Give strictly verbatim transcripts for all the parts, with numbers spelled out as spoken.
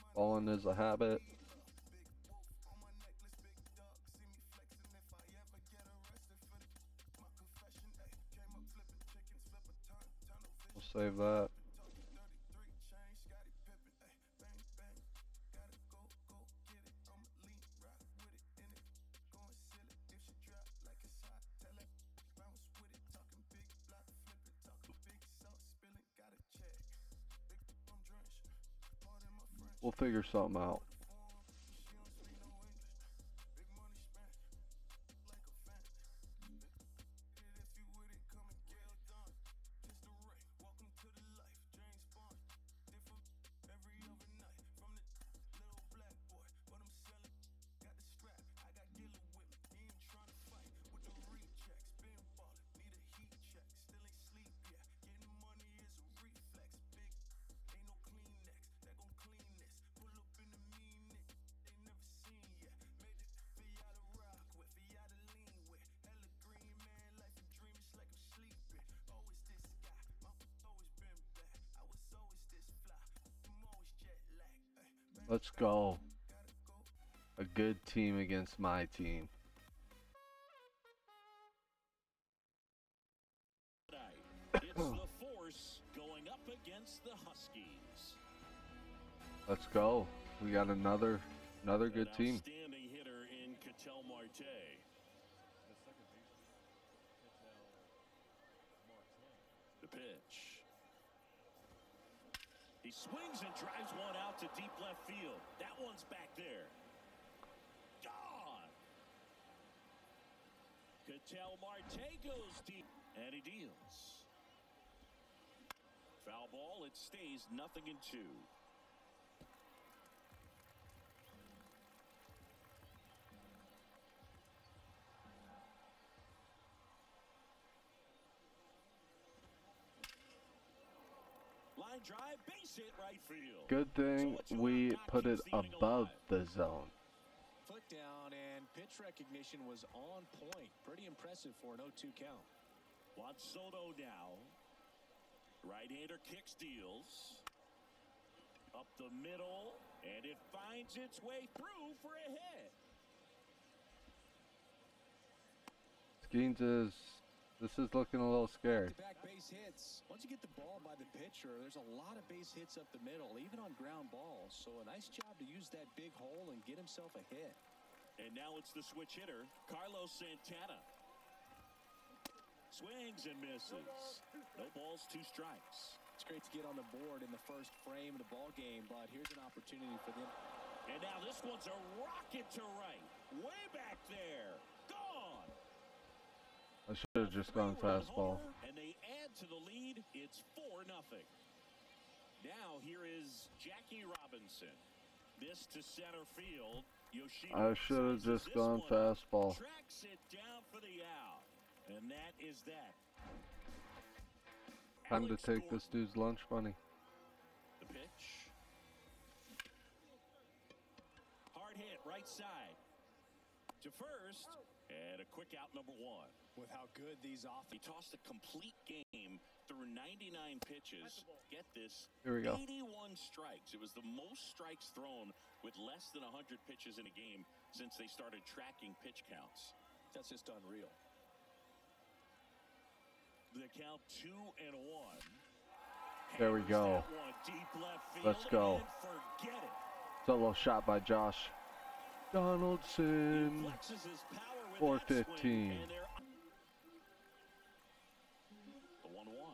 Falling is a habit. We'll save that. We'll figure something out. Let's go. A good team against my team. It's the Force going up against the Huskies. Let's go. We got another another good An team. Outstanding hitter in Cattell Marte. The pitch. He swings and drives one out to deep left field. That one's back there. Gone. Cattell Marte goes deep, and he deals. Foul ball. It stays nothing in two. Line drive, base hit right field. Good thing So we put it keeps the inning above alive. the zone. Foot down, and pitch recognition was on point. Pretty impressive for an oh two count. Juan Soto now. Right-hander kicks, deals. Up the middle, and it finds its way through for a hit. Skeens is, this is looking a little scary. Back base hits. Once you get the ball by the pitcher, there's a lot of base hits up the middle, even on ground balls. So a nice job to use that big hole and get himself a hit. And now it's the switch hitter, Carlos Santana. Swings and misses. No balls, two strikes. It's great to get on the board in the first frame of the ball game, but here's an opportunity for them. And now this one's a rocket to right. Way back there. Gone. I should have just gone fastball. And they add to the lead. It's four nothing. Now here is Jackie Robinson. This to center field. Yoshida I should have sizes just this gone one up, fastball. Tracks it down for the out. And that is that. Time to Alex take Gordon. this dude's lunch money. The pitch. Hard hit, right side. To first. And a quick out, number one. With how good these off. He tossed a complete game through ninety-nine pitches. Get this. Here we go. eighty-one strikes. It was the most strikes thrown with less than one hundred pitches in a game since they started tracking pitch counts. That's just unreal. The count two and one. There we Hammers go. that one deep left field Let's go. and forget it. Solo shot by Josh Donaldson. He flexes his power with four that swing, fifteen. and they're- The one one.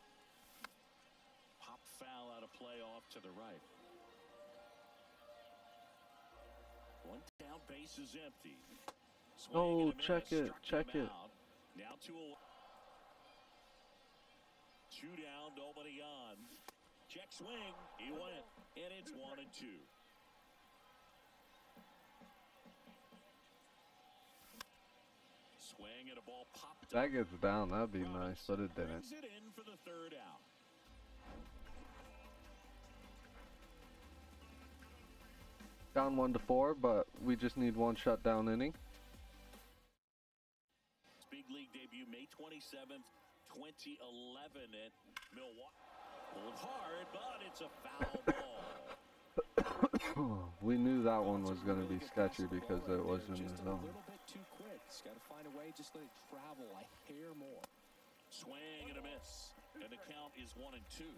Pop foul out of play off to the right. One down, base is empty. Swing Oh, and a check miss, it, struck check him it. out. Now two away. Two down, nobody on. Check swing, he went, and it's one and two. Swing and a ball popped That up. gets down, that'd be nice, Robinson but it didn't. brings it in for the third out. Down one to four, but we just need one shutdown inning. His big league debut May twenty-seventh, twenty eleven at Milwaukee. Pulled hard, but it's a foul ball. We knew that one was It's a going to really be good pass sketchy to the because ball it right was there. in the Just a zone. little bit too quick. He's got to find a way, just let it travel a hair more. Swing and a miss. And the count is one and two.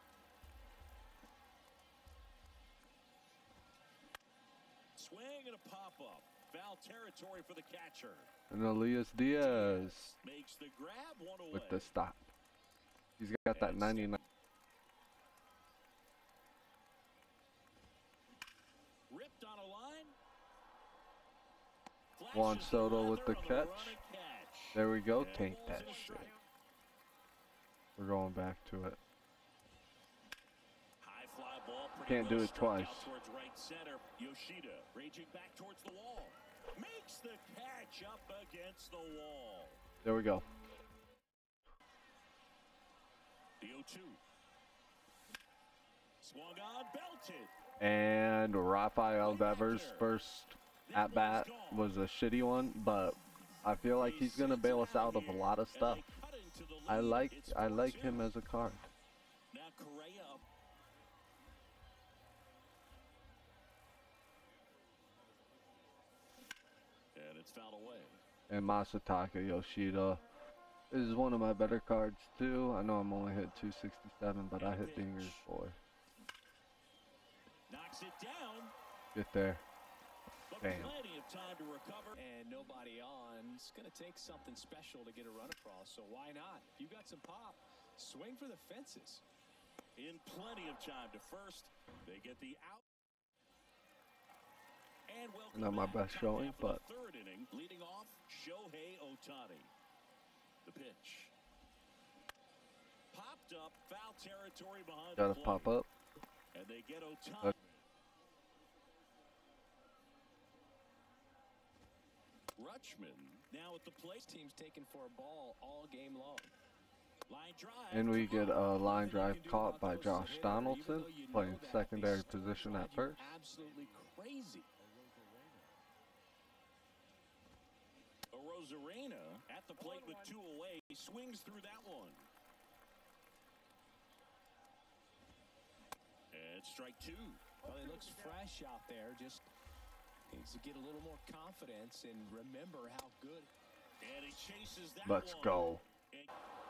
Swing and a pop-up. Foul territory for the catcher. And Elias Diaz Makes the grab one away. with the stop. He's got that And ninety-nine. Ripped on a line. Juan Flashes Soto with leather the on catch. run and catch. There we go. And Taint balls that in a shit. strike. We're going back to it. High fly ball. Can't do well it struck twice. out towards right center. Yoshida raging back towards the wall. Makes the catch up against the wall. There we go. The oh two. Swung on, belted. And Rafael Devers' first at bat was a shitty one, but I feel like he's gonna bail us out of a lot of stuff. I like I like him as a card. Now Correa up. And it's fouled away. And Masataka Yoshida is one of my better cards too. I know I'm only hit two sixty-seven, but I hit dingers, boy. Knocks it down. Get there. But Bam. plenty of time to recover. And nobody on. It's going to take something special to get a run across, so why not? You got some pop. Swing for the fences. In plenty of time to first. They get the out. And welcome Not my back. best Top showing, half of but the third inning, leading off Shohei Ohtani. The pitch. Popped up, foul territory behind gotta the plate. pop up. And they get Ohtani. Uh, Rutschman now at the plate. Team's taken for a ball all game long. Line drive. And we get a line drive Nothing you can do caught about by those as a Josh hitter, Donaldson, even though you know playing that, they secondary still position drive at you first. Absolutely crazy. A Rosarena at the plate with two away. He swings through that one. And strike two. Well, he looks fresh out there. Just needs to get a little more confidence and remember how good. And he chases that Let's one. go. And,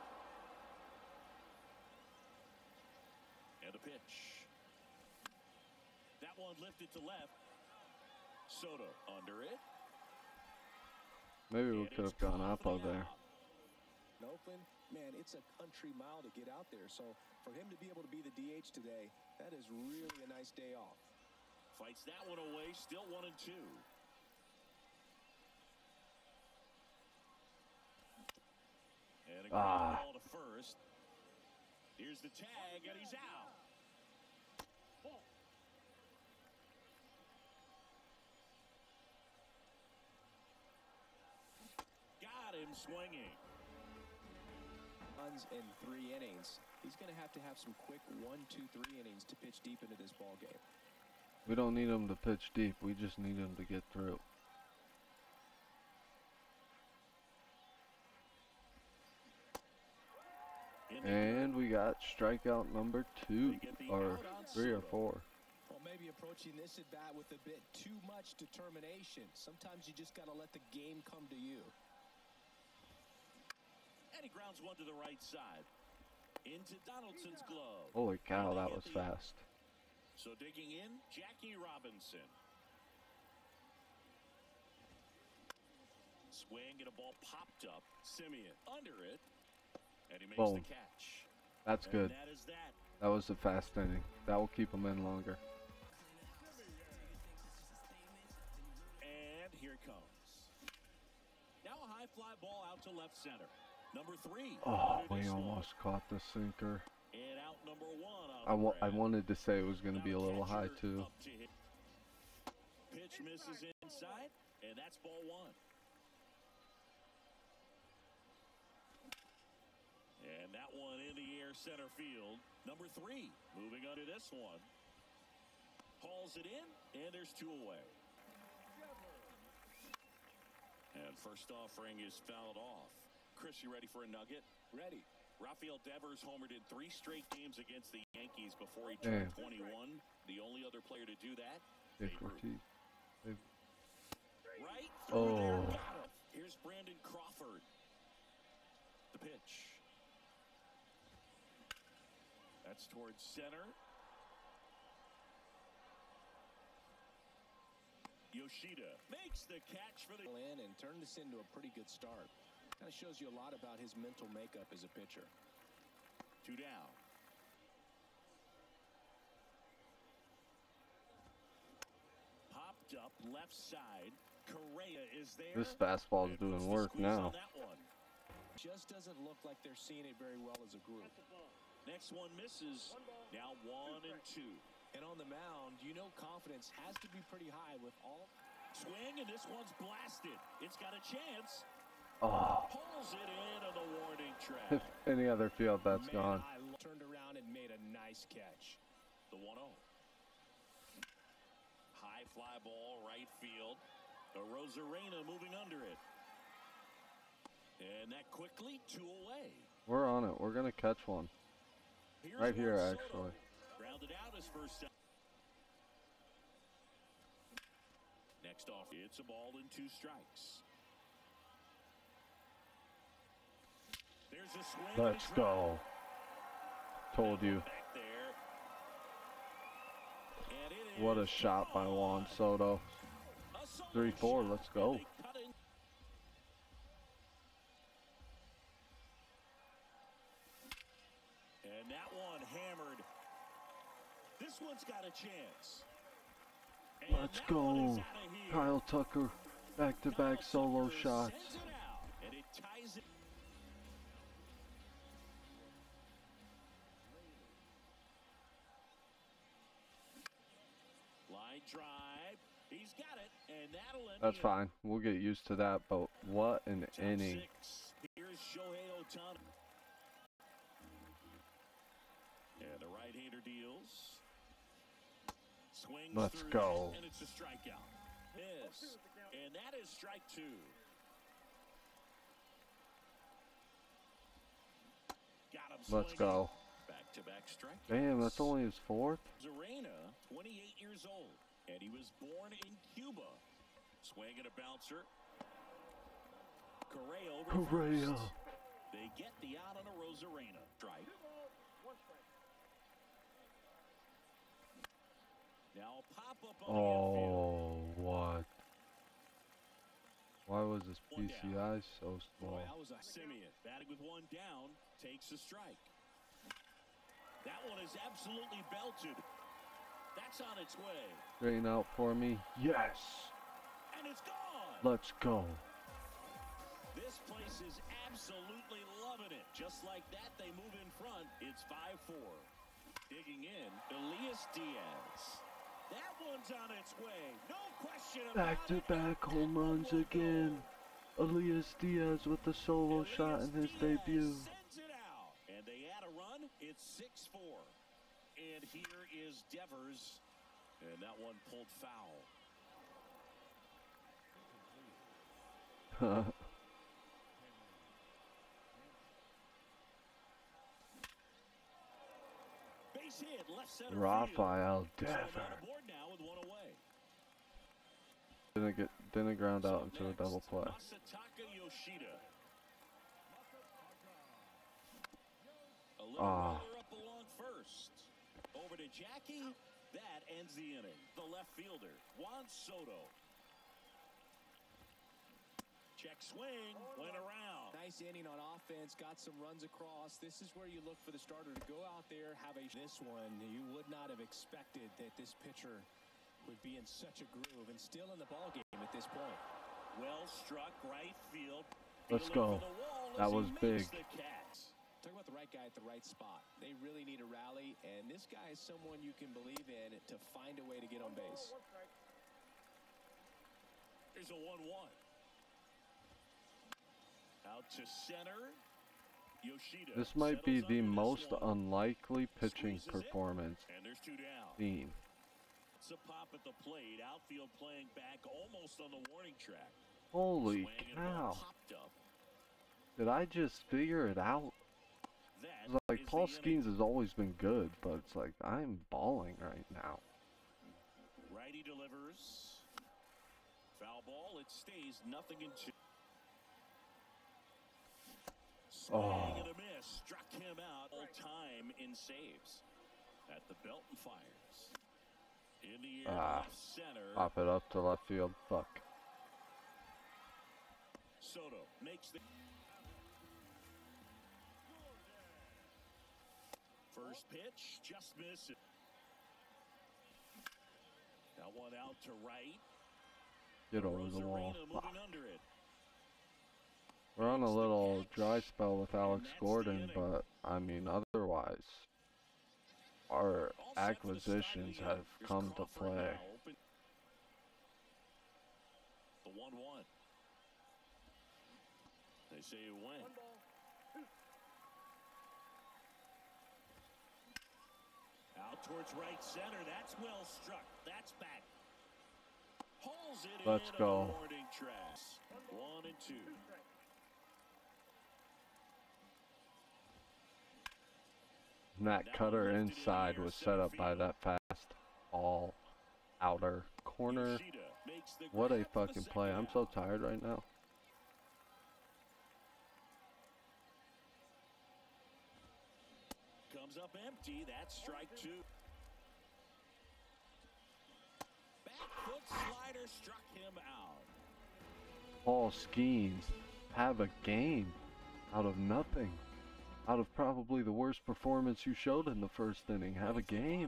and the pitch. That one lifted to left. Soto under it. Maybe we And could it's have gone caught up for the over there. out. In Oakland, man, it's a country mile to get out there. So for him to be able to be the D H today, that is really a nice day off. Fights that one away. Still one and two. And a ground Ah. ball to first. Here's the tag, and he's out. Got him swinging. Runs in three innings. He's going to have to have some quick one, two, three innings to pitch deep into this ball game. We don't need him to pitch deep. We just need him to get through. And we got strikeout number two, or three or four. Well, maybe approaching this at bat with a bit too much determination. Sometimes you just got to let the game come to you. And he grounds one to the right side. Into Donaldson's glove. Holy cow, And they that get was the out. fast. So digging in, Jackie Robinson. Swing and a ball popped up. Simeon under it. And he makes Boom. the catch. That's And good. that is that. That was a fast inning. That will keep him in longer. And here it comes. Now a high fly ball out to left center. Number three. Oh, under we this one. almost caught the sinker. And out number one on I, wa the I grab. wanted to say it was going to Now be a little high catcher too. up to hit. Pitch misses inside, and that's ball one. And that one in the air center field. Number three moving under this one. Hauls it in, and there's two away. And first offering is fouled off. Chris, you ready for a nugget? Ready. Rafael Devers homered in three straight games against the Yankees. Yankees before he turned twenty-one. The only other player to do that. Big Ortiz. Big. Right. Oh. Here's Brandon Crawford. The pitch. That's towards center. Yoshida makes the catch for the in and turn this into a pretty good start. Kind of shows you a lot about his mental makeup as a pitcher. Two down. Popped up left side. Correa is there. This fastball is doing work now. Just doesn't look like they're seeing it very well as a group. Next one misses. Now one and two. And on the mound, you know confidence has to be pretty high with all. Swing, and this one's blasted. It's got a chance. Oh. Pulls it in on the warning track. If any other field, that's Man, gone. I turned around and made a nice catch. The one oh. High fly ball, right field. The Rosarena moving under it. And that quickly, two away. We're on it. We're going to catch one. Here's Right here, Soto. actually. Grounded out his first time. Next off, it's a ball and two strikes. There's a swing. Let's go. Told you. Back there. And it What a is shot by Juan Soto. a solo three four, shot, let's go. and they cut in. And that one hammered. This one's got a chance. And Let's that one is go. outta here. Kyle Tucker, back-to-back Kyle solo Tucker shots. sends it out, and it ties it. Line drive. He's got it, and that'll end That's the fine. We'll get used to that, but what an top inning. six. Here's Shohei Ohtani. And the right-hander deals. Swings Let's through go. that, and it's a strikeout. Miss. And that is strike two. Got him Let's swinging. go. Back-to-back strikeouts. Damn, that's only his fourth? Zarena, twenty-eight years old, and he was born in Cuba. Swing and a bouncer. Correa over Correa. first. They get the out on a Rosarena. Strike. Now a pop-up on the Oh, what? Why was his P C I so small? Boy, that was a Simeon batting with one down, takes a strike. That one is absolutely belted. That's on its way. Straighten out for me. Yes. And it's gone. Let's go. This place is absolutely loving it. Just like that, they move in front. It's five four. Digging in, Elias Diaz. That one's on its way. No question about Back to it. back home runs again. Elias Diaz with the solo Elias shot in his Diaz debut. sends it out. And they add a run. It's six four. And here is Devers. And that one pulled foul. Base hit, left center Rafael field. So Devers. they're on the board now with one away. Didn't get didn't ground out So into a next, double play. Masataka Yoshida. A little Ah. roller up along first. Over to Jackie. That ends the inning. The left fielder, Juan Soto. Check swing, went around. nice inning on offense, got some runs across. This is where you look for the starter to go out there, have a this one. You would not have expected that this pitcher would be in such a groove and still in the ball game at this point. Well struck right field. Let's Feeling go. for the wall That as he was makes big. the catch. Talk about the right guy at the right spot. They really need a rally, and this guy is someone you can believe in to find a way to get on base. Here's a one one. Out to center. Yoshida. This might be settles the under this most one. unlikely pitching Squeezes it, performance and there's two down. seen. It's a pop at the plate. Outfield playing back almost on the warning track. Holy Swing and a ball cow. popped up. Did I just figure it out? That It's like Paul Skeens has always been good, but it's like I'm balling right now. Righty delivers. Foul ball. It stays nothing in two. Swing Oh. and a miss. Struck him out all time in saves. At the belt and fires. In the air, Ah. left center. Pop it up to left field. Fuck. Soto makes the first pitch, just misses. That one out to right. Get over the wall. Rosarena moving under it. We're on a little dry spell with Alex Gordon, but I mean otherwise, our acquisitions have come to play. The one one. They say you win. Out towards right center. That's well struck. That's back. Pulls it Let's in go. on the warning tracks. One and two. And that cutter inside was set up by that fast all outer corner. What a fucking play. I'm so tired right now. Comes up empty. That's strike two. Back foot slider struck him out. Paul Skeens have a game out of nothing. Out of probably the worst performance you showed in the first inning. Have a game.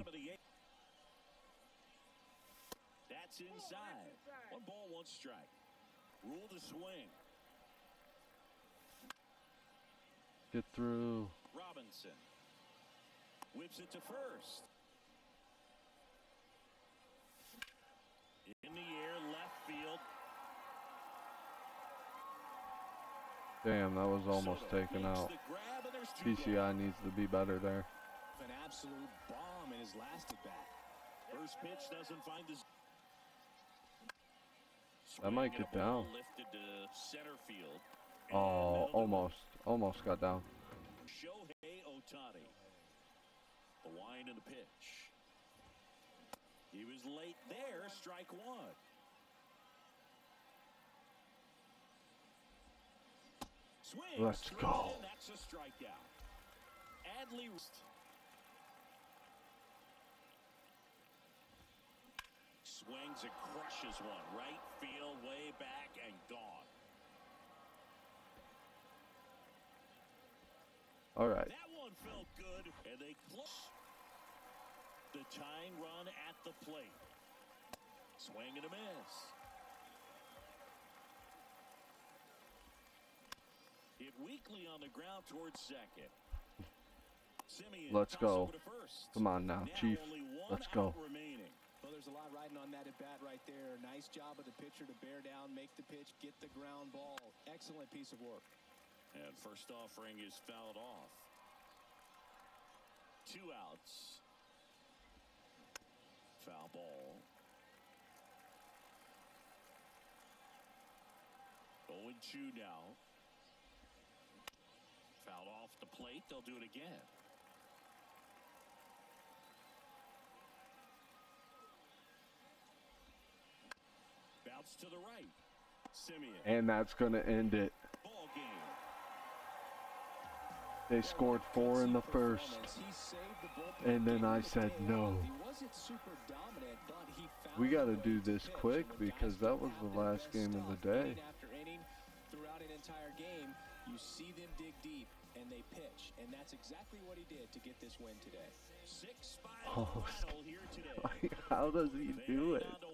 That's inside. One ball, one strike. Rule to swing. Get through. Robinson whips it to first. In the air, left field. Damn, that was almost taken out. P C I needs to be better there. An absolute bomb in his last at bat. First pitch doesn't find his. That might get down. Lifted to center field. Oh, almost. Almost got down. Shohei Ohtani. The wind and the pitch. He was late there. Strike one. Swings. Let's go. That's a strikeout. Adley. Swings and crushes one. Right field, way back, and gone. All right. That one felt good, and they close. The tying run at the plate. Swing and a miss. Hit weakly on the ground towards second. Simeon Let's go. to first. Come on now, Now Chief. only one Let's go. out remaining. Well, there's a lot riding on that at bat right there. Nice job of the pitcher to bear down, make the pitch, get the ground ball. Excellent piece of work. And first offering is fouled off. Two outs. Foul ball. oh and two now. Fouled off the plate. They'll do it again. Bounce to the right. Simeon. And that's going to end it. Ball game. They scored four in the first. And then I said no. We got to do this quick because that was the last game of the day. Throughout an entire game, you see them dig deep and they pitch, and that's exactly what he did to get this win today. Six Oh, final here today. how does he do it?